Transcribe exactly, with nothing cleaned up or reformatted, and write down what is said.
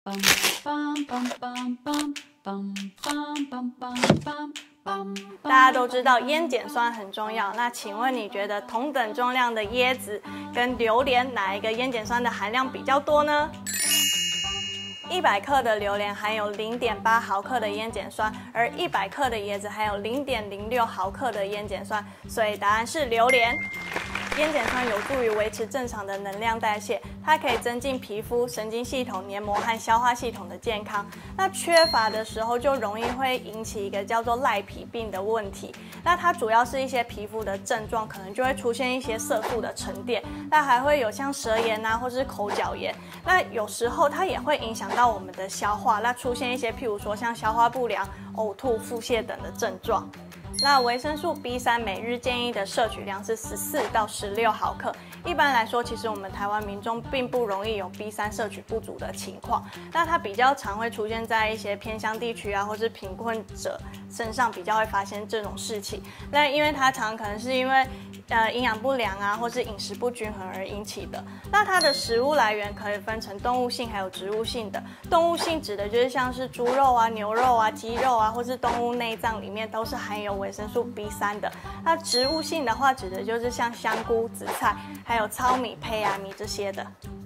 bum bum bum bum bum bum bum bum bum bum bum。 大家都知道烟碱酸很重要，那请问你觉得同等重量的椰子跟榴莲哪一个烟碱酸的含量比较多呢？一百克的榴莲含有零点八毫克的烟碱酸，而一百克的椰子含有零点零六毫克的烟碱酸，所以答案是榴莲。烟碱酸有助于维持正常的能量代谢，它可以增进皮肤、神经系统、黏膜和消化系统的健康。那缺乏的时候就容易会引起一个叫做赖皮病的问题。那它主要是一些皮肤的症状，可能就会出现一些色素的沉淀，那还会有像舌炎啊，或是口角炎。那有时候它也会影响到我们的消化，那出现一些譬如说像消化不良、呕吐、腹泻等的症状。那维生素 B 三 每日建议的摄取量是十四到十六毫克。一般来说，其实我们台湾民众并不容易有 B 三 摄取不足的情况。那它比较常会出现在一些偏乡地区啊，或是贫困者身上，比较会发生这种事情。那因为它常可能是因为呃营养不良啊，或是饮食不均衡而引起的。那它的食物来源可以分成动物性还有植物性的。动物性指的就是像是猪肉啊、牛肉啊、鸡肉啊，或是动物内脏里面都是含有维生素 B 三 的。那植物性的话，指的就是像香菇、紫菜，还有糙米、胚芽米这些的。